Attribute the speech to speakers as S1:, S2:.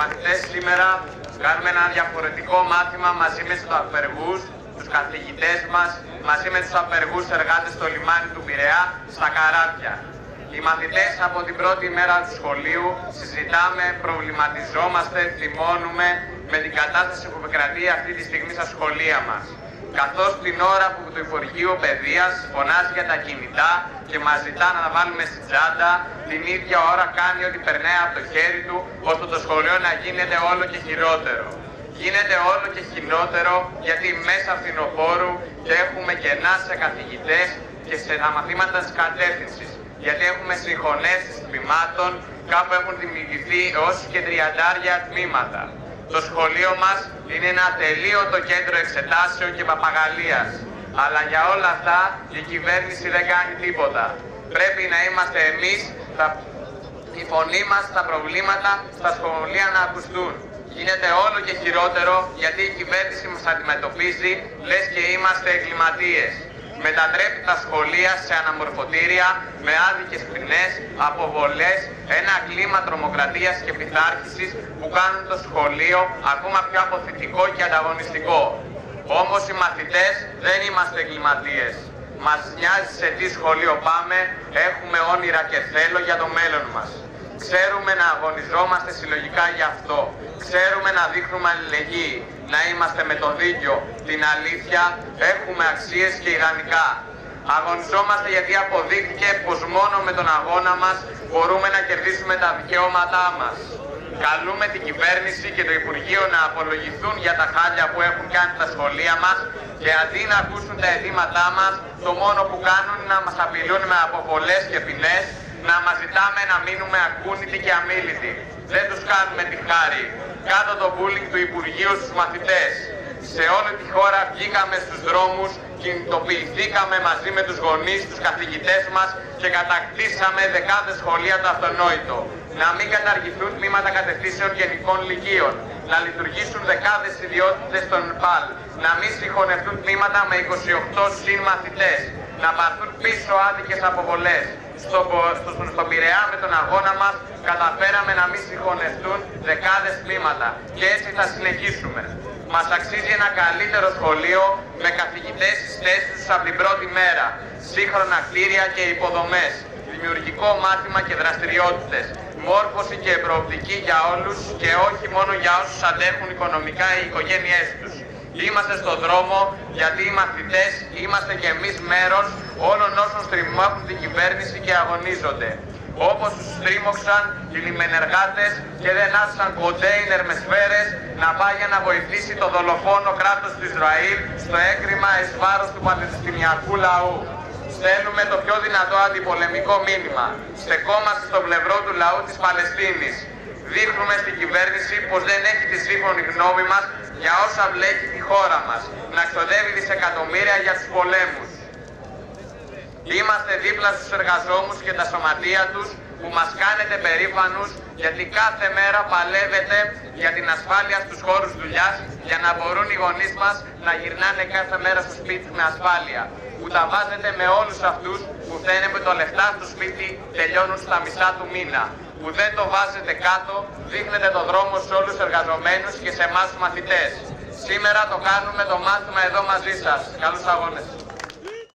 S1: μαθητές σήμερα κάνουμε ένα διαφορετικό μάθημα μαζί με τους απεργούς, τους καθηγητές μας, μαζί με τους απεργούς εργάτες στο λιμάνι του Πειραιά, στα καράβια. Οι μαθητές από την πρώτη μέρα του σχολείου συζητάμε, προβληματιζόμαστε, θυμώνουμε με την κατάσταση που επικρατεί αυτή τη στιγμή στα σχολεία μας. Καθώς την ώρα που το Υπουργείο Παιδείας φωνάζει για τα κινητά και μας ζητά να βάλουμε στην τσάντα, την ίδια ώρα κάνει ό,τι περνάει από το χέρι του, ώστε το σχολείο να γίνεται όλο και χειρότερο. Γίνεται όλο και χειρότερο γιατί μέσα φθινοπόρου και έχουμε κενά σε καθηγητές και σε τα μαθήματα της κατεύθυνσης. Γιατί έχουμε συγχωνεύσεις τμήματων, κάπου έχουν δημιουργηθεί έως και 30 τμήματα. Το σχολείο μας είναι ένα ατελείωτο κέντρο εξετάσεων και παπαγαλίας. Αλλά για όλα αυτά η κυβέρνηση δεν κάνει τίποτα. Πρέπει να είμαστε εμείς, η φωνή μας, τα προβλήματα στα σχολεία να ακουστούν. Γίνεται όλο και χειρότερο γιατί η κυβέρνηση μας αντιμετωπίζει λες και είμαστε εγκληματίες. Μετατρέπει τα σχολεία σε αναμορφωτήρια με άδικες ποινές, αποβολές, ένα κλίμα τρομοκρατίας και πειθάρχησης που κάνουν το σχολείο ακόμα πιο αποθητικό και ανταγωνιστικό. Όμως οι μαθητές δεν είμαστε εγκληματίες. Μας νοιάζει σε τι σχολείο πάμε, έχουμε όνειρα και θέλω για το μέλλον μας. Ξέρουμε να αγωνιζόμαστε συλλογικά γι' αυτό. Ξέρουμε να δείχνουμε αλληλεγγύη, να είμαστε με το δίκιο, την αλήθεια, έχουμε αξίες και ιδανικά. Αγωνιζόμαστε γιατί αποδείχθηκε πως μόνο με τον αγώνα μας μπορούμε να κερδίσουμε τα δικαιώματά μας. Καλούμε την κυβέρνηση και το Υπουργείο να απολογηθούν για τα χάλια που έχουν κάνει τα σχολεία μας και αντί να ακούσουν τα αιτήματά μας, το μόνο που κάνουν είναι να μας απειλούν με αποβολές και ποινές, να μας ζητάμε να μείνουμε ακούνητοι και αμίλητοι. Δεν τους κάνουμε τη χάρη. Κάτω το bullying του Υπουργείου στους μαθητές. Σε όλη τη χώρα βγήκαμε στους δρόμους, κινητοποιηθήκαμε μαζί με τους γονείς, τους καθηγητές μας και κατακτήσαμε δεκάδες σχολεία το αυτονόητο. Να μην καταργηθούν τμήματα κατευθύνσεων γενικών λυκείων. Να λειτουργήσουν δεκάδες ιδιότητες των ΠΑΛ. Να μην συγχωνευτούν τμήματα με 28 συν μαθητές. Να πάρθουν πίσω άδικες αποβολές. Στον Πειραιά με τον αγώνα μας καταφέραμε να μην συγχωνευτούν δεκάδες τμήματα και έτσι θα συνεχίσουμε. Μας αξίζει ένα καλύτερο σχολείο με καθηγητές στις θέσεις τους από την πρώτη μέρα, σύγχρονα κτίρια και υποδομές, δημιουργικό μάθημα και δραστηριότητες, μόρφωση και προοπτική για όλους και όχι μόνο για όσους αντέχουν οικονομικά οι οικογένειές τους. Είμαστε στον δρόμο γιατί οι μαθητές είμαστε και εμείς μέρος όλων όσων στριμώχνουν την κυβέρνηση και αγωνίζονται. Όπως τους στρίμωξαν οι λιμενεργάτες και δεν άφησαν κοντέινερ με σφαίρες να πάει για να βοηθήσει το δολοφόνο κράτος του Ισραήλ στο έκρημα εις βάρος του παλαιστινιακού λαού. Στέλνουμε το πιο δυνατό αντιπολεμικό μήνυμα. Στεκόμαστε στο πλευρό του λαού της Παλαιστίνης. Δείχνουμε στην κυβέρνηση πως δεν έχει τη σύμφωνη γνώμη μας για όσα βλέπει τη χώρα μας, να ξοδεύει δισεκατομμύρια για τους πολέμους. Είμαστε δίπλα στους εργαζόμενους και τα σωματεία τους που μας κάνετε περήφανους γιατί κάθε μέρα παλεύετε για την ασφάλεια στους χώρους δουλειάς για να μπορούν οι γονείς μας να γυρνάνε κάθε μέρα στο σπίτι με ασφάλεια. Που τα βάζετε με όλους αυτούς που φταίνε με το λεφτά στο σπίτι τελειώνουν στα μισά του μήνα. Που δεν το βάζετε κάτω, δείχνετε το δρόμο σε όλους τους εργαζομένους και σε εμάς τους μαθητές. Σήμερα το κάνουμε το μάθημα εδώ μαζί σας. Καλούς αγώνες.